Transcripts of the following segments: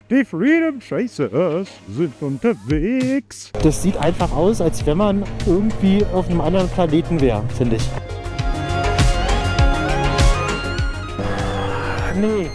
Die Freedom Chasers sind unterwegs. Das sieht einfach aus, als wenn man irgendwie auf einem anderen Planeten wäre, finde ich. Nee.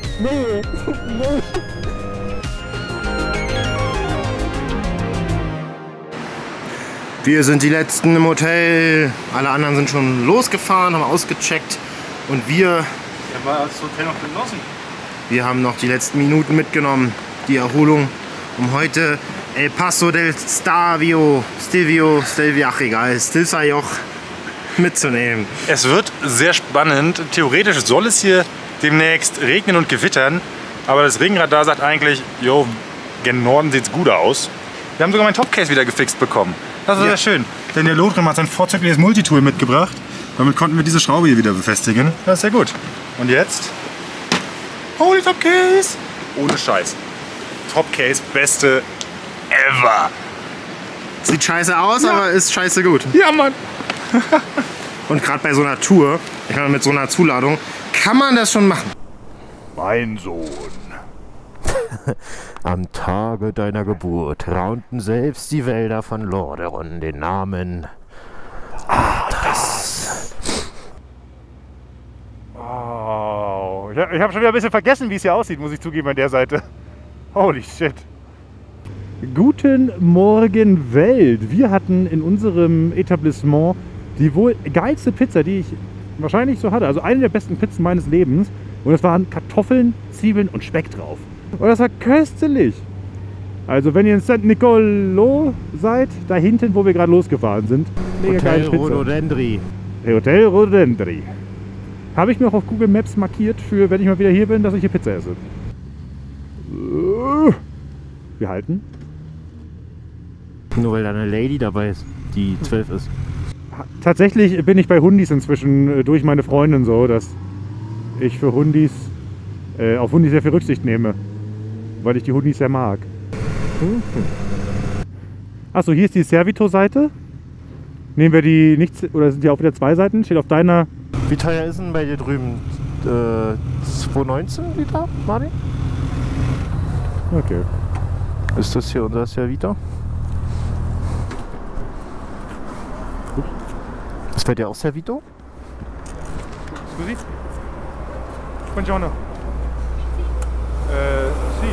Wir sind die Letzten im Hotel. Alle anderen sind schon losgefahren, haben ausgecheckt. Und wir war das Hotel noch genossen. Wir haben noch die letzten Minuten mitgenommen. Die Erholung, um heute El Paso del Stelvio, ach egal, Stilsajoch mitzunehmen. Es wird sehr spannend. Theoretisch soll es hier demnächst regnen und gewittern. Aber das Regenradar sagt eigentlich, jo, gen Norden sieht es gut aus. Wir haben sogar mein Topcase wieder gefixt bekommen. Das ist sehr schön. Denn der Lothar hat sein vorzügliches Multitool mitgebracht. Damit konnten wir diese Schraube hier wieder befestigen. Das ist sehr gut. Und jetzt? Holy Topcase! Ohne Scheiß. Topcase, beste ever. Sieht scheiße aus, aber ist scheiße gut. Ja, Mann. Und gerade bei so einer Tour, ich meine mit so einer Zuladung, kann man das schon machen. Mein Sohn. Am Tage deiner Geburt raunten selbst die Wälder von Lordaeron den Namen Arthas. Oh, ich habe schon wieder ein bisschen vergessen, wie es hier aussieht, muss ich zugeben, an der Seite. Holy shit. Guten Morgen, Welt. Wir hatten in unserem Etablissement die wohl geilste Pizza, die ich wahrscheinlich so hatte. Also eine der besten Pizzen meines Lebens. Und es waren Kartoffeln, Zwiebeln und Speck drauf. Und das war köstlich. Also wenn ihr in San Nicolo seid, da hinten, wo wir gerade losgefahren sind. Mega geile Pizza. Rhododendri. Hotel Rhododendri. Habe ich mir auch auf Google Maps markiert, für wenn ich mal wieder hier bin, dass ich hier Pizza esse. Wir halten. Nur weil da eine Lady dabei ist, die 12 ist. Tatsächlich bin ich bei Hundis inzwischen durch meine Freundin so, dass ich für Hundis auf Hundis sehr viel Rücksicht nehme. Weil ich die Hundis sehr mag. Achso, hier ist die Servito-Seite. Nehmen wir die nicht, oder sind die auch wieder zwei Seiten? Steht auf deiner. Wie teuer ist denn bei dir drüben? 2,19 Liter, Martin? Okay. Ist das hier unser Servito? Ist bei dir auch Servito? Scusi? Buongiorno. Sì.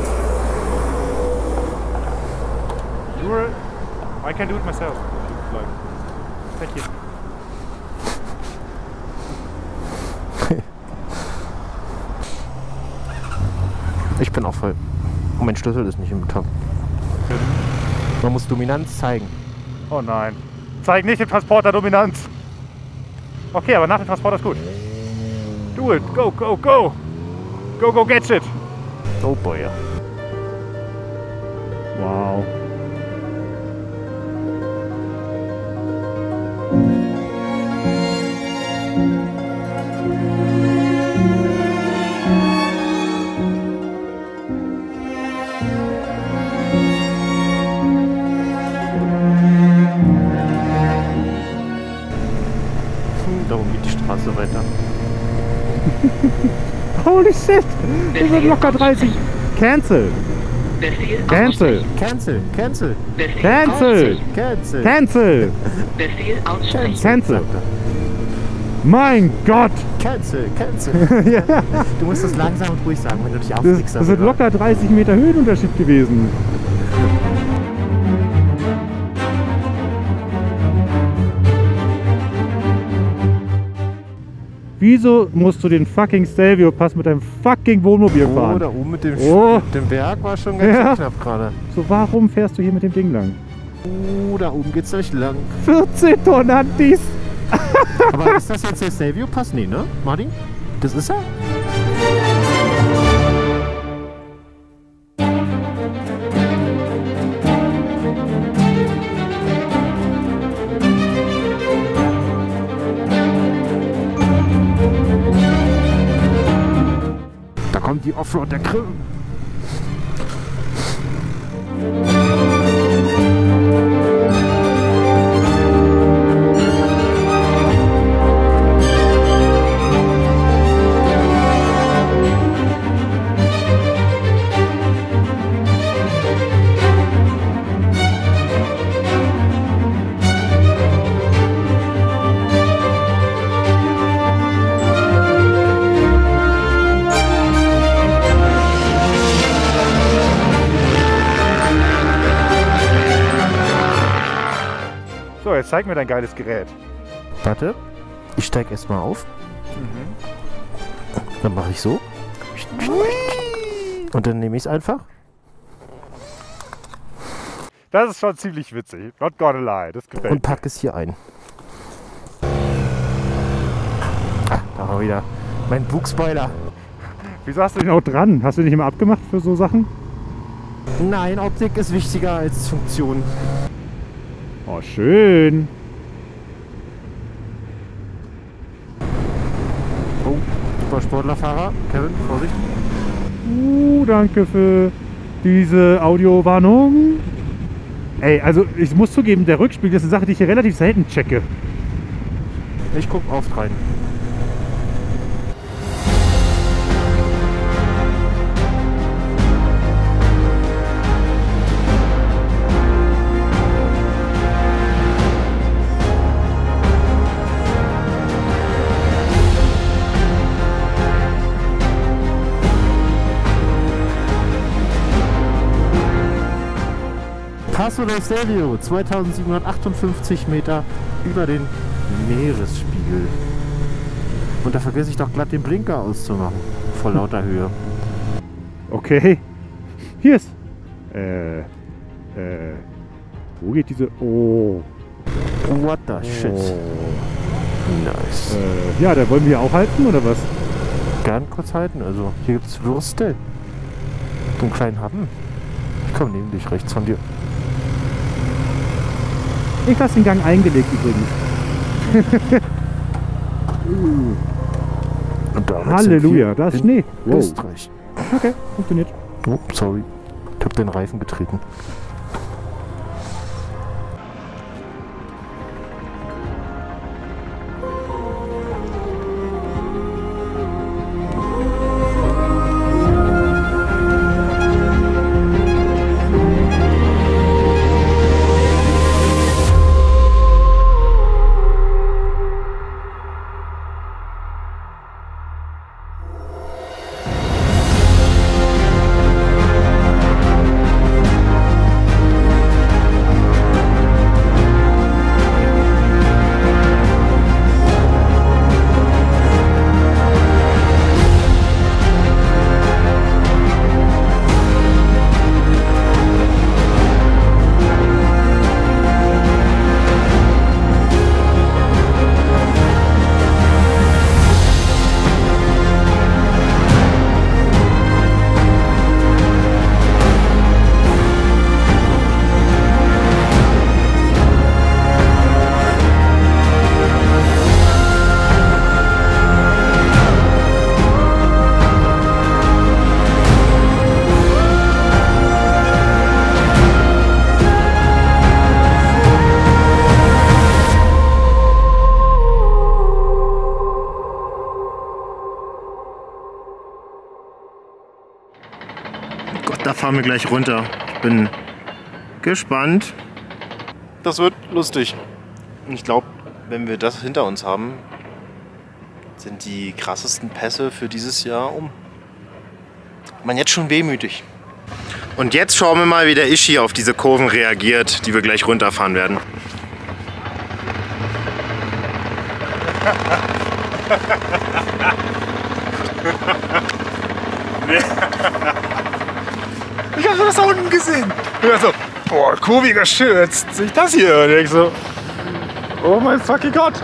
Sure. I can do it myself. Like. Thank you. Ich bin auch voll. Und mein Schlüssel ist nicht im Beton. Man muss Dominanz zeigen. Oh nein. Zeig nicht dem Transporter Dominanz. Okay, aber nach dem Transporter ist gut. Do it. Go, go, go. Go, go, get it. Oh boy. Wow. Darum geht die Straße weiter. Holy shit! Wir sind locker 30. Cancel! Cancel! Cancel! Cancel! Cancel! Cancel! Cancel! Cancel! Mein Gott! Cancel! Cancel! Ja, Du musst das langsam und ruhig sagen, wenn du dich das aufregst. sind locker 30 Meter Höhenunterschied gewesen. Wieso musst du den fucking Stelvio Pass mit deinem fucking Wohnmobil Oh, fahren? da oben mit dem, Oh. mit dem Berg war schon ganz Ja. knapp gerade. So, warum fährst du hier mit dem Ding lang? Oh, da oben geht's euch lang. 14 Tonnen Handys! Aber ist das jetzt der Stelvio Pass? Nee, ne, Martin? Das ist er? Da kommt die Offroad der Krim. jetzt zeig mir dein geiles Gerät. Warte, ich steig erstmal auf. Dann mache ich so. Und dann nehme ich es einfach. Das ist schon ziemlich witzig. Not gonna lie, das gefällt Und mir. packe es hier ein. Ah, da war wieder mein Bugspoiler. Wieso hast du den auch dran? Hast du den nicht immer abgemacht für so Sachen? Nein, Optik ist wichtiger als Funktion. Oh, schön. Oh, super Sportlerfahrer. Kevin, Vorsicht. Danke für diese Audiowarnung. Ey, also ich muss zugeben, der Rückspiegel ist eine Sache, die ich hier relativ selten checke. Ich guck oft rein. Passo del Stelvio, 2758 Meter über den Meeresspiegel. Und da vergesse ich doch glatt den Blinker auszumachen, vor lauter Höhe. Okay. Hier ist. Wo geht diese. Oh. What the shit. Nice. Ja, da wollen wir auch halten, oder was? Gern kurz halten, also hier gibt's Würste. So einen kleinen Happen. Ich komme neben dich, rechts von dir. Ich lasse den Gang eingelegt übrigens. Und damit Halleluja, sind wir da ist in Schnee. Wow. Österreich. Okay, funktioniert. Oh, sorry. Ich habe den Reifen getreten. Da fahren wir gleich runter. Ich bin gespannt. Das wird lustig. Und ich glaube, wenn wir das hinter uns haben, sind die krassesten Pässe für dieses Jahr um. Man jetzt schon wehmütig. Und jetzt schauen wir mal, wie der Ishi auf diese Kurven reagiert, die wir gleich runterfahren werden. Ich habe das da unten gesehen. Und ich so, boah, kurviger Shit, sehe ich das hier? Und ich so, oh mein fucking Gott.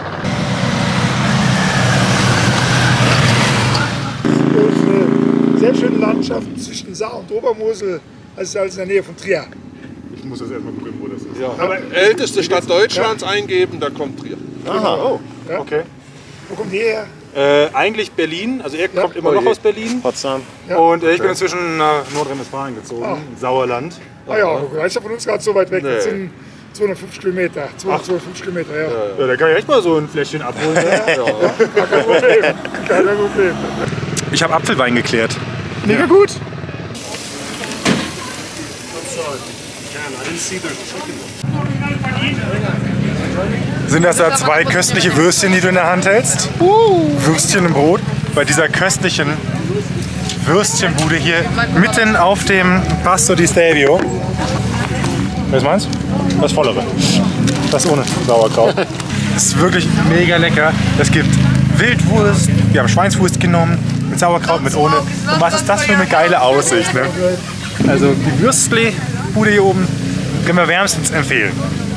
Sehr schöne Landschaften zwischen Saar und Obermosel, also alles in der Nähe von Trier. Ich muss das erstmal gucken, wo das ist. Ja. Aber Älteste Stadt Deutschlands eingeben, da kommt Trier. Aha, oh, Ja. okay. Wo kommt ihr her? Eigentlich Berlin, also er kommt immer noch aus Berlin. Potsdam. Ja. Und ich bin inzwischen nach Nordrhein-Westfalen gezogen, Sauerland. Ah ja, das ist ja von uns gerade so weit weg. Das sind 250 Kilometer. 250 Kilometer, ja. Ja, da kann ich echt mal so ein Fläschchen abholen. Ne? Kein Problem. Kein Problem. Ich habe Apfelwein geklärt. mega gut. Sind das da zwei köstliche Würstchen, die du in der Hand hältst? Würstchen im Brot. Bei dieser köstlichen Würstchenbude hier mitten auf dem Passo di Stelvio. Was meinst du? Das vollere. Das ohne Sauerkraut. Das ist wirklich mega lecker. Es gibt Wildwurst, wir haben Schweinswurst genommen, mit Sauerkraut, mit ohne. Und was ist das für eine geile Aussicht, ne? Also die Würstle-Bude hier oben können wir wärmstens empfehlen.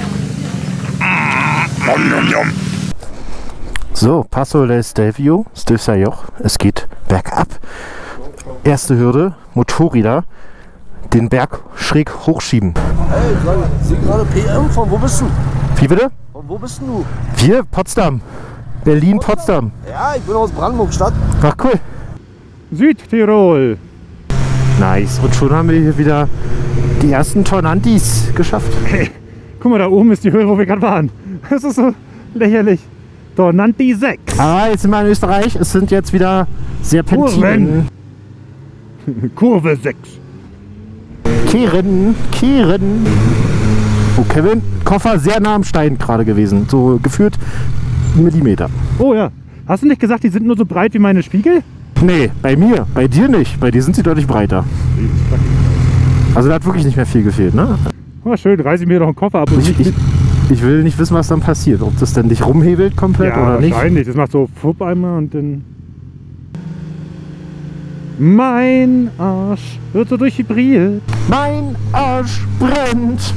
Nom, nom, nom. So, Passo del Stelvio, Stilfser-Joch. Es geht bergab. Erste Hürde, Motorräder, den Berg schräg hochschieben. Hey, ich sehe gerade PM. Von wo bist du? Wie bitte? Von wo bist du? Wir, Potsdam. Berlin, Potsdam. Ja, ich bin aus Brandenburg-Stadt. Ach cool. Südtirol. Nice. Und schon haben wir hier wieder die ersten Tornantis geschafft. Hey, guck mal, da oben ist die Höhe, wo wir gerade waren. Das ist so lächerlich. Tornanti 6. Ah, jetzt sind wir in Österreich. Es sind jetzt wieder Serpentinen. Kurve 6. Kehren. Oh, Kevin, Koffer sehr nah am Stein gerade gewesen. So gefühlt 1 Millimeter. Oh ja. Hast du nicht gesagt, die sind nur so breit wie meine Spiegel? Nee, bei mir. Bei dir nicht. Bei dir sind sie deutlich breiter. Also da hat wirklich nicht mehr viel gefehlt, ne? Oh, schön, reiße ich mir doch einen Koffer ab. Und Ich will nicht wissen, was dann passiert. Ob das denn dich rumhebelt komplett ja, oder nicht. Wahrscheinlich. Das macht so Fupp einmal und dann... Mein Arsch wird so durchvibriert. Mein Arsch brennt.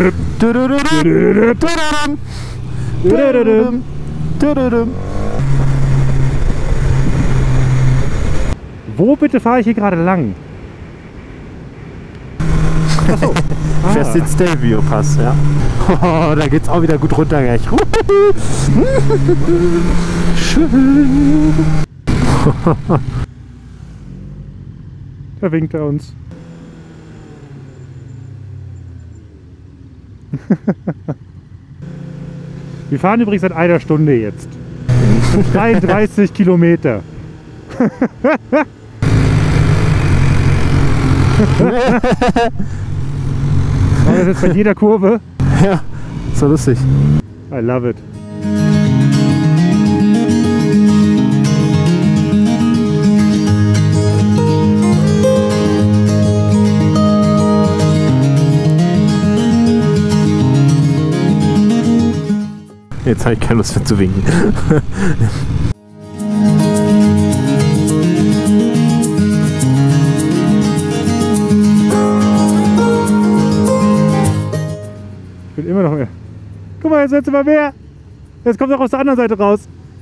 Wo bitte fahre ich hier gerade lang? Achso. Fährst den Stelvio-Pass, ja. Oh, da geht's auch wieder gut runter gleich. Schön. Da winkt er uns. Wir fahren übrigens seit einer Stunde jetzt. 33 Kilometer. War das jetzt bei jeder Kurve? Ja, so lustig. I love it. Jetzt habe ich keine Lust mehr zu winken. Ich will immer noch mehr. Guck mal, jetzt wird es immer mehr. Jetzt kommt er auch aus der anderen Seite raus.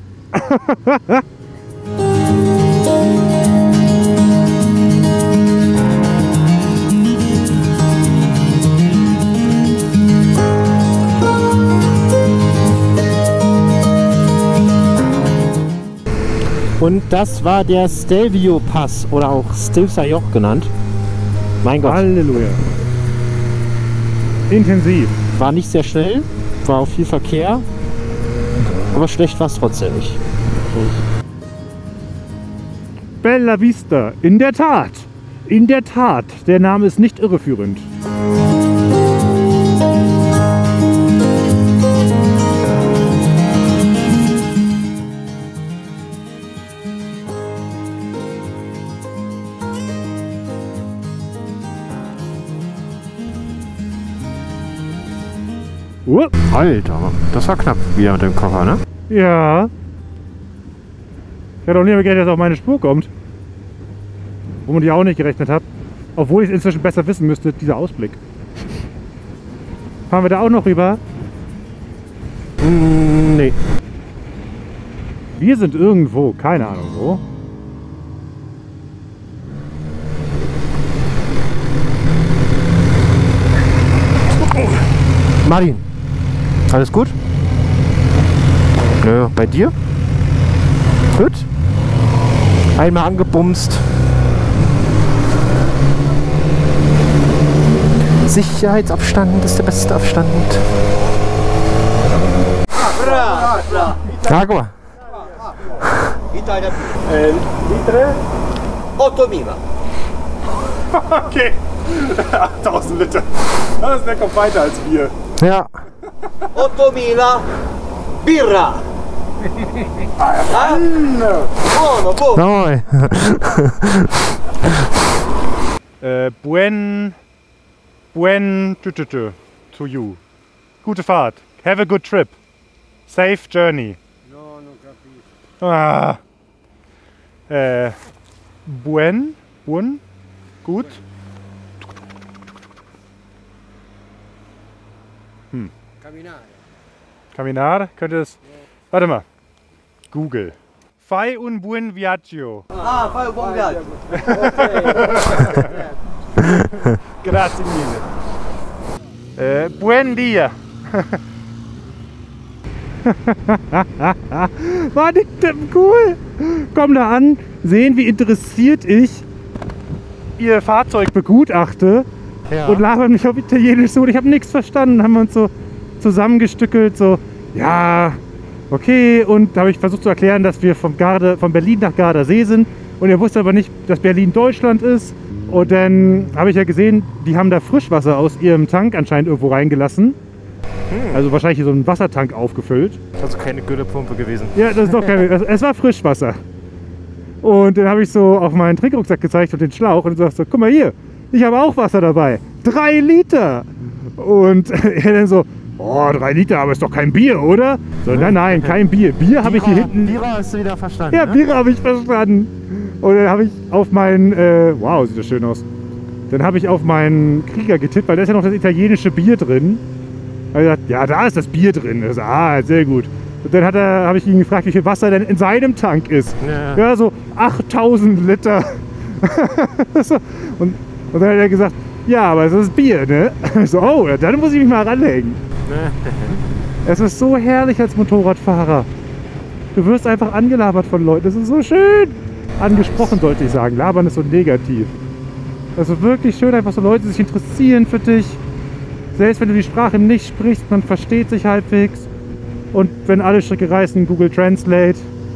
Und das war der Stelvio-Pass oder auch Stilfser-Joch genannt. Mein Gott. Halleluja. Intensiv. War nicht sehr schnell, war auch viel Verkehr, aber schlecht war es trotzdem nicht. Bella Vista. In der Tat. In der Tat. Der Name ist nicht irreführend. Alter, das war knapp wieder mit dem Koffer, ne? Ja. Ich hätte auch nie gerechnet, dass er auf meine Spur kommt. Womit ich auch nicht gerechnet habe. Obwohl ich es inzwischen besser wissen müsste, dieser Ausblick. Fahren wir da auch noch rüber? Nee. Wir sind irgendwo, keine Ahnung wo. Martin, alles gut? Nö, bei dir? Gut? Einmal angebumst. Sicherheitsabstand ist der beste Abstand. Ja, guck mal. Litre? 8.000. Okay. 8000 Liter. Der kommt weiter als wir. Ja. 8.000 birra. Buono, buono. Neu. Buen to you. Gute Fahrt. Have a good trip. Safe journey. No, no capisco. Ah. Buen? Gut? Camminare. Camminare? Könnte es... Warte mal. Google. Fai un buen viaggio. Ah, fai un buon viaggio. Grazie mille. Buen dia. War nicht cool. Komm da an, sehen, wie interessiert ich ihr Fahrzeug begutachte und labern mich auf Italienisch so. Und ich habe nichts verstanden. Haben wir uns so zusammengestückelt, so, ja, okay. Und da habe ich versucht zu erklären, dass wir von Berlin nach Gardasee sind. Und er wusste aber nicht, dass Berlin Deutschland ist. Und dann habe ich ja gesehen, die haben da Frischwasser aus ihrem Tank anscheinend irgendwo reingelassen. Also wahrscheinlich so einen Wassertank aufgefüllt. Also keine Güterpumpe gewesen. Ja, das ist doch keine. Es war Frischwasser. Und dann habe ich so auf meinen Trinkrucksack gezeigt und den Schlauch und sagte so, guck mal hier, ich habe auch Wasser dabei. 3 Liter. Und er dann so, oh, 3 Liter, aber ist doch kein Bier, oder? So, nein, kein Bier. Bier habe ich hier hinten. Bira hast du wieder verstanden. Ja, ne? Bier habe ich verstanden. Und dann habe ich auf meinen, wow, sieht das schön aus. Dann habe ich auf meinen Krieger getippt, weil da ist ja noch das italienische Bier drin. Da habe ich gesagt, ja, da ist das Bier drin. Ich so, sehr gut. Und dann habe ich ihn gefragt, wie viel Wasser denn in seinem Tank ist. Ja, so 8000 Liter. So. Und dann hat er gesagt, ja, aber es ist Bier, ne? Ich so, oh, dann muss ich mich mal ranhängen. Es ist so herrlich als Motorradfahrer. Du wirst einfach angelabert von Leuten. Das ist so schön. Angesprochen sollte ich sagen. Labern ist so negativ. Das ist wirklich schön, einfach so Leute, die sich interessieren für dich. Selbst wenn du die Sprache nicht sprichst, man versteht sich halbwegs. Und wenn alle Stricke reißen, Google Translate.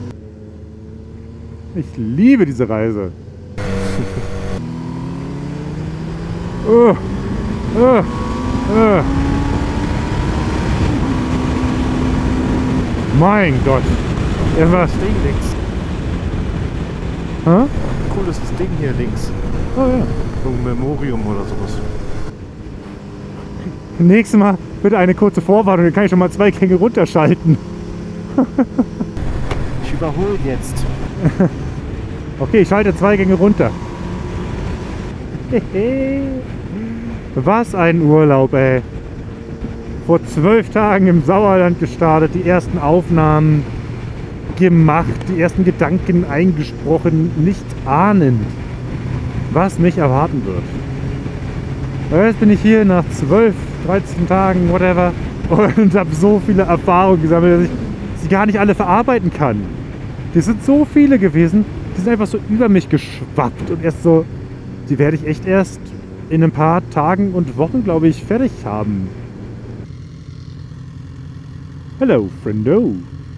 Ich liebe diese Reise. Mein Gott. Ja, was? Das Ding links. Hä? Cool ist das Ding hier links. Oh ja. So ein Memorium oder sowas. Nächstes Mal bitte eine kurze Vorwarnung, dann kann ich schon mal 2 Gänge runterschalten. Ich überhole jetzt. Okay, ich schalte 2 Gänge runter. Was ein Urlaub, ey. Vor 12 Tagen im Sauerland gestartet, die ersten Aufnahmen gemacht, die ersten Gedanken eingesprochen, nicht ahnend, was mich erwarten wird. Jetzt bin ich hier nach 12, 13 Tagen, whatever, und habe so viele Erfahrungen gesammelt, dass ich sie gar nicht alle verarbeiten kann. Die sind so viele gewesen, die sind einfach so über mich geschwappt und erst so, die werde ich echt erst in ein paar Tagen und Wochen, glaube ich, fertig haben. Hello, friendo.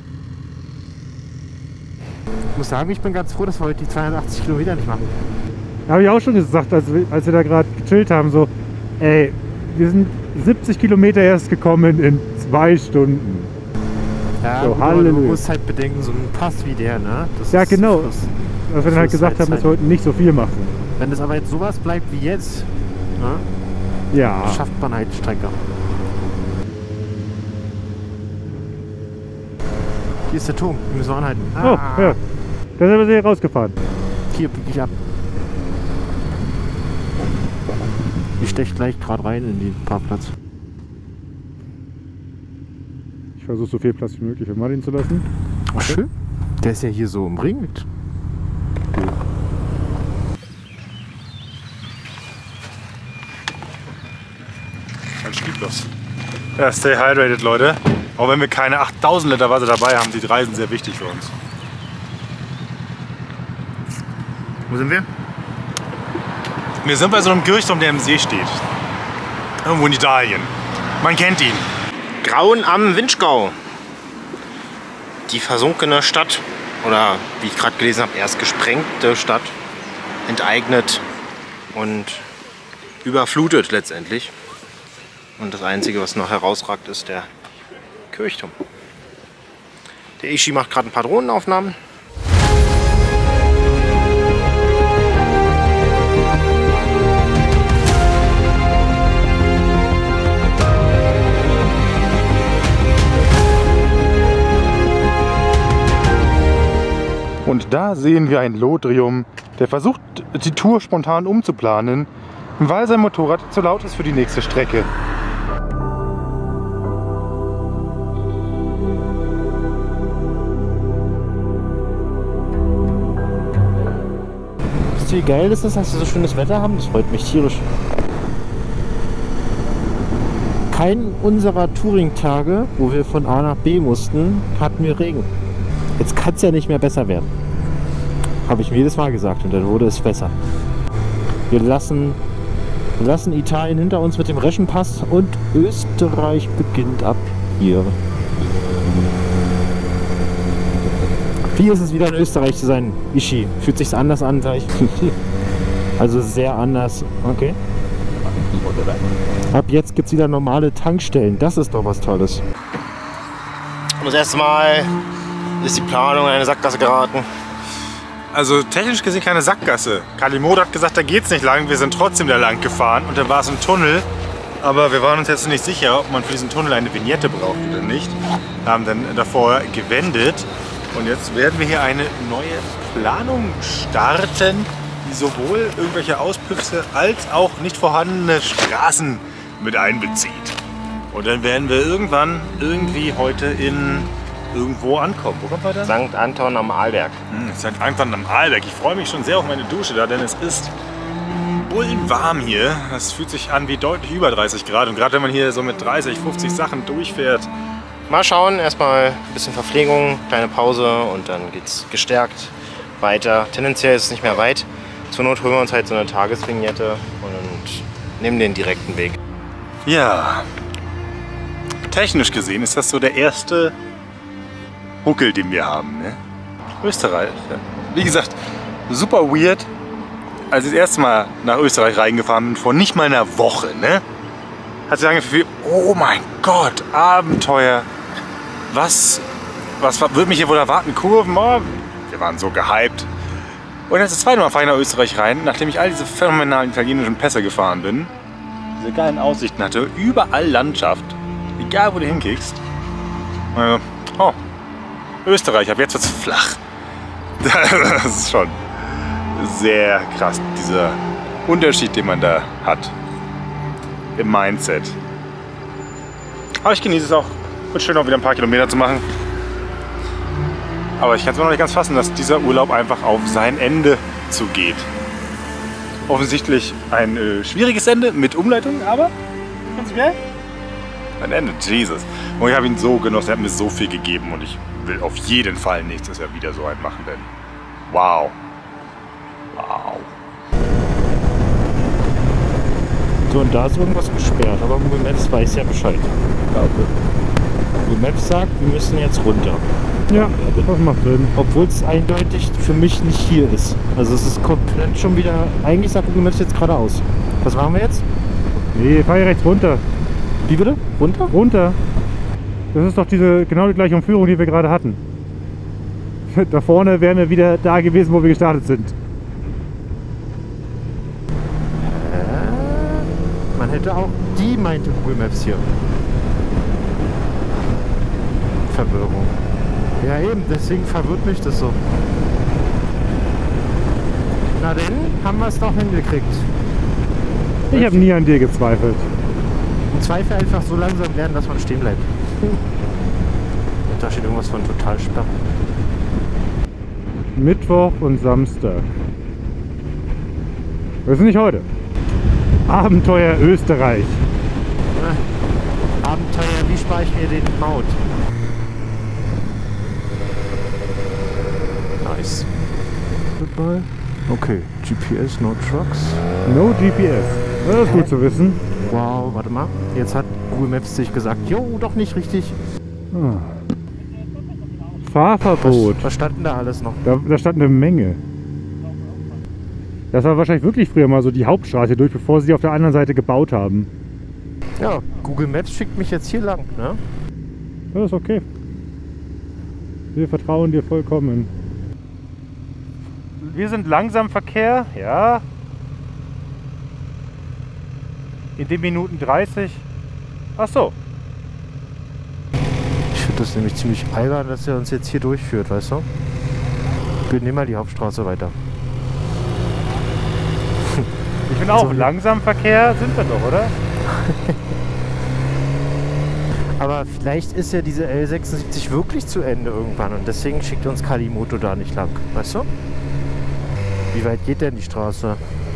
Ich muss sagen, ich bin ganz froh, dass wir heute die 280 Kilometer nicht machen. Habe ich auch schon gesagt, als wir da gerade gechillt haben, so, ey, wir sind 70 Kilometer erst gekommen in 2 Stunden. Ja, so, gut, Halleluja. du musst halt bedenken, so ein Pass wie der, ne? Das Ja, ist genau. Schluss. Was wir dann halt gesagt haben, dass wir heute nicht so viel machen. Wenn das aber jetzt sowas bleibt wie jetzt, ne? Ja. Schafft man halt Strecke. Hier ist der Turm, wir müssen anhalten. Oh, ja. Da sind wir hier rausgefahren. Hier biege ich ab. Ich steche gleich gerade rein in den Parkplatz. Ich versuche so viel Platz wie möglich für Martin zu lassen. Ach, schön. Der ist ja hier so umringt. Dann stieg los. Ja, stay hydrated, Leute. Auch wenn wir keine 8000 Liter Wasser dabei haben, sind die Reisen sehr wichtig für uns. Wo sind wir? Wir sind bei so einem Kirchturm, der im See steht. Irgendwo in Italien. Man kennt ihn. Grauen am Vinschgau. Die versunkene Stadt, oder wie ich gerade gelesen habe, erst gesprengte Stadt, enteignet und überflutet letztendlich. Und das Einzige, was noch herausragt, ist der Kirchturm. Der Ishi macht gerade ein paar Drohnenaufnahmen. Und da sehen wir einen Lotrium, der versucht, die Tour spontan umzuplanen, weil sein Motorrad zu laut ist für die nächste Strecke. Wisst ihr, wie geil ist das, dass wir so schönes Wetter haben? Das freut mich tierisch. Keinen unserer Touring-Tage, wo wir von A nach B mussten, hatten wir Regen. Jetzt kann es ja nicht mehr besser werden. Habe ich mir jedes Mal gesagt und dann wurde es besser. Wir lassen Italien hinter uns mit dem Reschenpass und Österreich beginnt ab hier. Wie ist es wieder in Österreich zu sein, Ishi? Fühlt sich anders an gleich? Also sehr anders. Okay. Ab jetzt gibt es wieder normale Tankstellen. Das ist doch was Tolles. Und das erste Mal ist die Planung in eine Sackgasse geraten. Also technisch gesehen keine Sackgasse. Kalimodo hat gesagt, da geht's nicht lang. Wir sind trotzdem da lang gefahren und dann war es ein Tunnel. Aber wir waren uns jetzt nicht sicher, ob man für diesen Tunnel eine Vignette braucht oder nicht. Haben dann davor gewendet. Und jetzt werden wir hier eine neue Planung starten, die sowohl irgendwelche Auspüffe als auch nicht vorhandene Straßen mit einbezieht. Und dann werden wir irgendwann irgendwie heute in irgendwo ankommen. Wo kommt wir da? St. Anton am Arlberg. St. Anton am Arlberg. Ich freue mich schon sehr auf meine Dusche da, denn es ist bullenwarm hier. Es fühlt sich an wie deutlich über 30 Grad. Und gerade wenn man hier so mit 30, 50 Sachen durchfährt. Mal schauen, erstmal ein bisschen Verpflegung, kleine Pause und dann geht's gestärkt weiter. Tendenziell ist es nicht mehr weit. Zur Not holen wir uns halt so eine Tagesvignette und nehmen den direkten Weg. Ja, technisch gesehen ist das so der erste Huckel, den wir haben. Ne? Österreich. Ja. Wie gesagt, super weird. Als ich das erste Mal nach Österreich reingefahren bin, vor nicht mal einer Woche, ne? Hat sich angefühlt, oh mein Gott, Abenteuer. Was wird mich hier wohl erwarten? Kurven? Oh, wir waren so gehypt. Und jetzt das zweite Mal fahre ich nach Österreich rein, nachdem ich all diese phänomenalen italienischen Pässe gefahren bin. Diese geilen Aussichten hatte, überall Landschaft. Egal wo du hinkickst. Oh, Österreich, ab jetzt wird's flach. Das ist schon sehr krass, dieser Unterschied, den man da hat. Im Mindset. Aber ich genieße es auch. Wird schön, auch wieder ein paar Kilometer zu machen. Aber ich kann es mir noch nicht ganz fassen, dass dieser Urlaub einfach auf sein Ende zugeht. Offensichtlich ein schwieriges Ende mit Umleitung, aber prinzipiell ein Ende. Jesus. Und ich habe ihn so genossen, er hat mir so viel gegeben und ich will auf jeden Fall nächstes Jahr wieder so einen machen, denn wow. Wow. So, und da ist irgendwas gesperrt, aber Google Maps weiß ja Bescheid. Google Maps sagt, wir müssen jetzt runter. Ja, das macht Sinn. Obwohl es eindeutig für mich nicht hier ist. Also es ist komplett schon wieder, eigentlich sagt Google Maps jetzt geradeaus. Was machen wir jetzt? Nee, fahr hier rechts runter. Wie bitte? Runter? Runter. Das ist doch genau die gleiche Umführung, die wir gerade hatten. Da vorne wären wir wieder da gewesen, wo wir gestartet sind. Man hätte auch die, meinte Google Maps hier. Verwirrung. Ja eben, deswegen verwirrt mich das so. Na denn, haben wir es doch hingekriegt. Ich habe nie an dir gezweifelt. Im Zweifel einfach so langsam werden, dass man stehen bleibt. Da steht irgendwas von total sperr. Mittwoch und Samstag. Das ist nicht heute. Abenteuer Österreich. Abenteuer, wie spare ich mir den Maut? Nice. Goodbye. Okay, GPS, no trucks. No GPS. Das ist gut zu wissen. Wow, warte mal. Jetzt hat Google Maps sich gesagt, jo, doch nicht richtig. Ah. Fahrverbot. Was stand denn da alles noch? Da stand eine Menge. Das war wahrscheinlich wirklich früher mal so die Hauptstraße durch, bevor sie auf der anderen Seite gebaut haben. Ja, Google Maps schickt mich jetzt hier lang, ne? Das ist okay. Wir vertrauen dir vollkommen. Wir sind langsam Verkehr, ja. In den Minuten 30. Ach so. Ich finde das nämlich ziemlich albern, dass er uns jetzt hier durchführt, weißt du? Wir nehmen mal die Hauptstraße weiter. Ich bin auch, langsam Verkehr sind wir doch, oder? Aber vielleicht ist ja diese L76 wirklich zu Ende irgendwann und deswegen schickt uns Kalimoto da nicht lang, weißt du? Wie weit geht denn die Straße?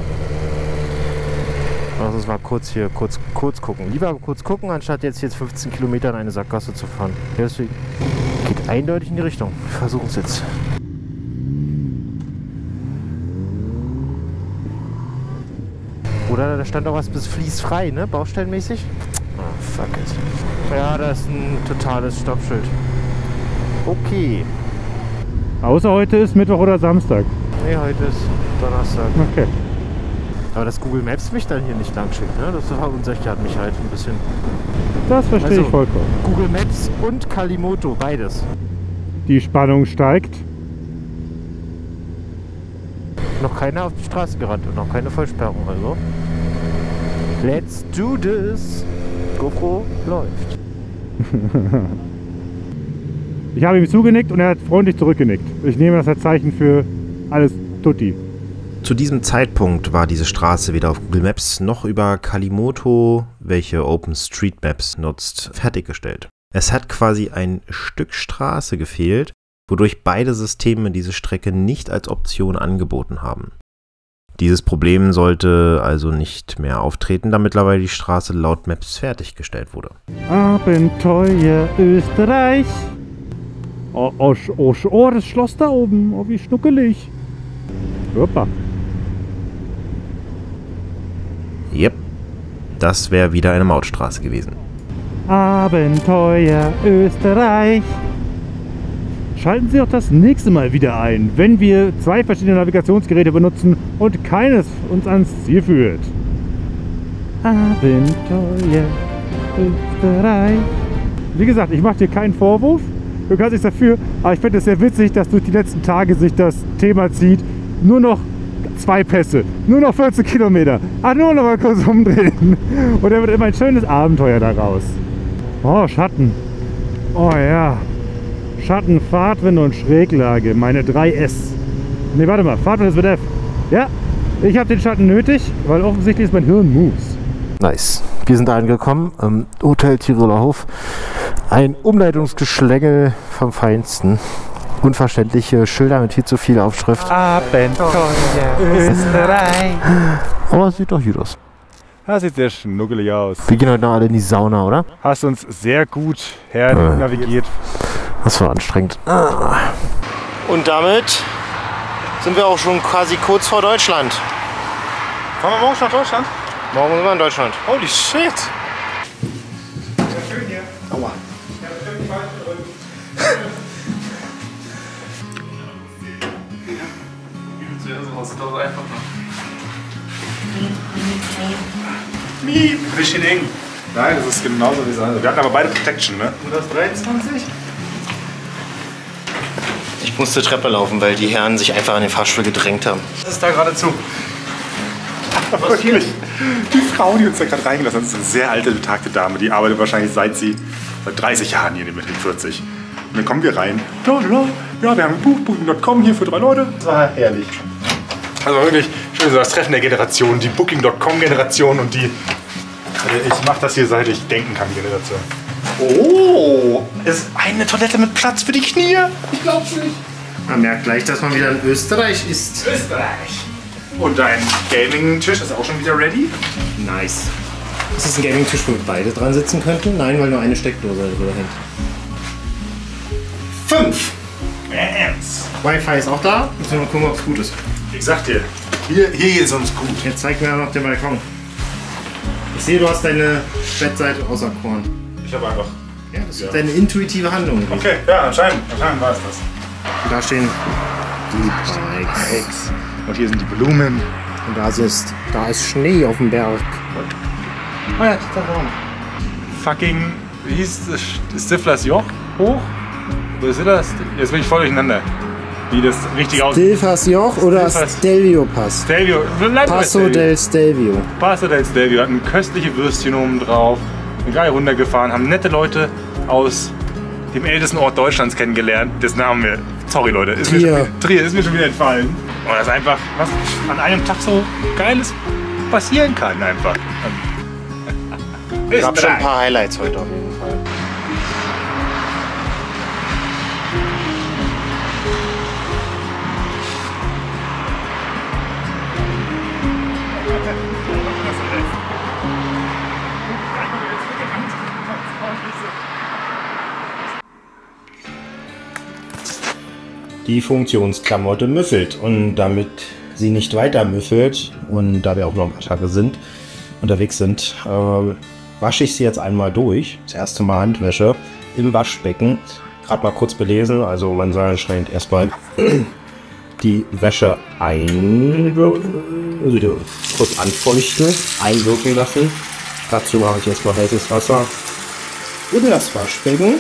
Lass uns mal kurz gucken. Lieber kurz gucken, anstatt jetzt 15 Kilometer in eine Sackgasse zu fahren. Deswegen geht eindeutig in die Richtung. Wir versuchen es jetzt. Oder da stand auch was bis fließfrei, ne? Baustellenmäßig. Ah, fuck it. Ja, da ist ein totales Stoppschild. Okay. Außer heute ist Mittwoch oder Samstag. Nee, heute ist Donnerstag. Okay. Aber dass Google Maps mich dann hier nicht lang schickt, ne? Das verunsichert mich halt ein bisschen. Das verstehe ich vollkommen. Google Maps und Kalimoto, beides. Die Spannung steigt. Noch keiner auf die Straße gerannt und noch keine Vollsperrung, also. Let's do this! GoPro läuft. Ich habe ihm zugenickt und er hat freundlich zurückgenickt. Ich nehme das als Zeichen für alles tutti. Zu diesem Zeitpunkt war diese Straße weder auf Google Maps noch über Kalimoto, welche OpenStreetMaps nutzt, fertiggestellt. Es hat quasi ein Stück Straße gefehlt, wodurch beide Systeme diese Strecke nicht als Option angeboten haben. Dieses Problem sollte also nicht mehr auftreten, da mittlerweile die Straße laut Maps fertiggestellt wurde. Abenteuer Österreich. Oh, das Schloss da oben. Oh, wie schnuckelig. Hoppa. Yep, das wäre wieder eine Mautstraße gewesen. Abenteuer Österreich. Schalten Sie auch das nächste Mal wieder ein, wenn wir 2 verschiedene Navigationsgeräte benutzen und keines uns ans Ziel führt. Abenteuer Österreich. Wie gesagt, ich mache dir keinen Vorwurf. Du kannst nichts dafür, aber ich finde es sehr witzig, dass durch die letzten Tage sich das Thema zieht. Nur noch 2 Pässe, nur noch 14 Kilometer. Ach, nur noch mal kurz umdrehen. Und dann wird immer ein schönes Abenteuer daraus. Oh, Schatten. Oh ja. Schatten, Fahrtwinde und Schräglage. Meine 3S. Ne, warte mal. Fahrtwinde ist mit F. Ja, ich habe den Schatten nötig, weil offensichtlich ist mein Hirn Moves. Nice. Wir sind angekommen im Hotel Tiroler Hof. Ein Umleitungsgeschlängel vom Feinsten. Unverständliche Schilder mit viel zu viel Aufschrift. Abenteuer Österreich. Aber es sieht doch gut aus. Das sieht sehr schnuckelig aus. Wir gehen heute noch alle in die Sauna, oder? Hast uns sehr gut navigiert. Das war anstrengend. Und damit sind wir auch schon quasi kurz vor Deutschland. Fahren wir morgen nach Deutschland? Morgen sind wir in Deutschland. Holy shit! Aua. Bisschen eng. Nein, das ist genauso wie es andere. Wir hatten aber beide Protection, ne? Und das 23? Ich musste Treppe laufen, weil die Herren sich einfach an den Fahrstuhl gedrängt haben. Das ist da gerade zu. Wirklich. Die Frau, die uns da gerade reingelassen hat, ist eine sehr alte, betagte Dame. Die arbeitet wahrscheinlich seit 30 Jahren hier mit den 40. Und dann kommen wir rein. Ja, wir haben ein Buch, Booking.com hier für 3 Leute. Das war herrlich. Also wirklich schön so das Treffen der Generation. Die Booking.com-Generation und die ich mache das hier, seit ich denken kann, Generation. Oh, es ist eine Toilette mit Platz für die Knie. Ich glaub's nicht. Man merkt gleich, dass man wieder in Österreich ist. Österreich. Und dein Gaming-Tisch ist auch schon wieder ready? Nice. Ist das ein Gaming-Tisch, wo wir beide dran sitzen könnten? Nein, weil nur eine Steckdose drüber hängt. 5. Wi-Fi ist auch da. Müssen wir mal gucken, ob es gut ist. Ich sag dir, hier ist uns gut. Jetzt zeig mir noch den Balkon. Ich sehe, du hast deine Bettseite auserkoren. Ich habe einfach. Ja, das ist deine intuitive Handlung. Okay, ja, anscheinend war es das. Und da stehen die Bikes. Und hier sind die Blumen. Und da ist Schnee auf dem Berg. Oh ja, da vorne. Fucking, wie hieß das? Stiflers Joch hoch? Wo ist das? Jetzt bin ich voll durcheinander. Wie das richtig aussieht. Stilfers Joch oder Stelvio Pass? Stelvio. Passo del Stelvio. Passo del Stelvio. Hatten köstliche Würstchen oben drauf. Sind geil runtergefahren. Haben nette Leute aus dem ältesten Ort Deutschlands kennengelernt. Das Namen wir. Sorry Leute, Trier ist mir schon wieder entfallen. Und das ist einfach, was an einem Tag so Geiles passieren kann einfach. Ich habe schon ein paar Highlights heute auf jeden Fall. Die Funktionsklamotte müffelt und damit sie nicht weiter müffelt und da wir auch noch ein paar Tage unterwegs sind, wasche ich sie jetzt einmal durch. Das erste Mal Handwäsche im Waschbecken. Gerade mal kurz belesen, also man soll anscheinend erstmal die Wäsche kurz anfeuchten, einwirken lassen. Dazu mache ich jetzt mal heißes Wasser in das Waschbecken.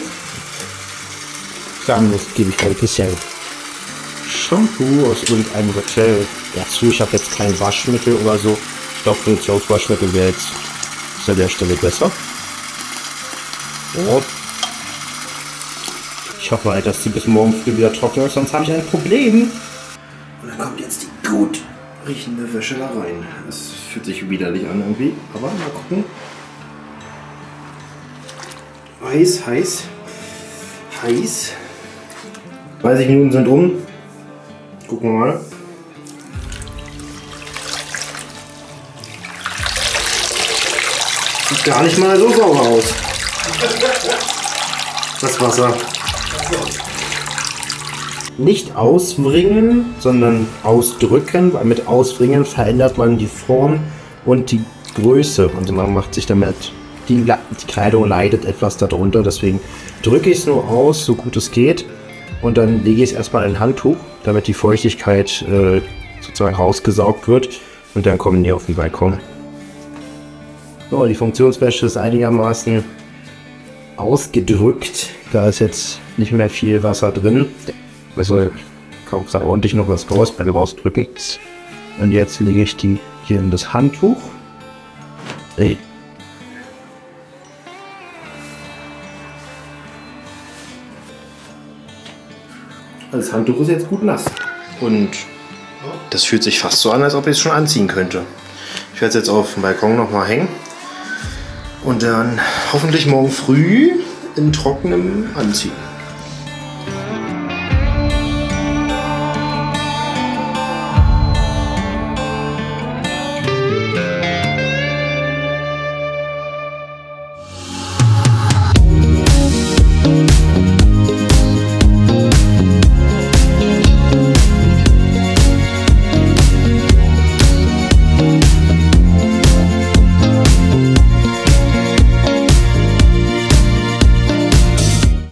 Dann gebe ich ein bisschen Shampoo aus irgendeinem Hotel dazu. Ich habe jetzt kein Waschmittel oder so. Ich glaube, Funktionswaschmittel wäre jetzt an der Stelle besser. Und ich hoffe halt, dass die bis morgen früh wieder trocken ist, sonst habe ich ein Problem. Und dann kommt jetzt die gut riechende Wäsche da rein. Es fühlt sich widerlich an irgendwie, aber mal gucken. Heiß, heiß, heiß. 30 Minuten sind um. Gucken wir mal. Sieht gar nicht mal so sauber aus. Das Wasser. Nicht auswringen, sondern ausdrücken, weil mit auswringen verändert man die Form und die Größe. Und man macht sich damit, die Kleidung leidet etwas darunter. Deswegen drücke ich es nur aus, so gut es geht. Und dann lege ich es erstmal in ein Handtuch, damit die Feuchtigkeit sozusagen rausgesaugt wird. Und dann kommen die auf den Balkon. So, die Funktionswäsche ist einigermaßen ausgedrückt. Da ist jetzt nicht mehr viel Wasser drin. Also kommt da ordentlich noch was raus beim Rausdrücken. Und jetzt lege ich die hier in das Handtuch. Hey. Das Handtuch ist jetzt gut nass. Und das fühlt sich fast so an, als ob ich es schon anziehen könnte. Ich werde es jetzt auf dem Balkon nochmal hängen. Und dann hoffentlich morgen früh in trockenem anziehen.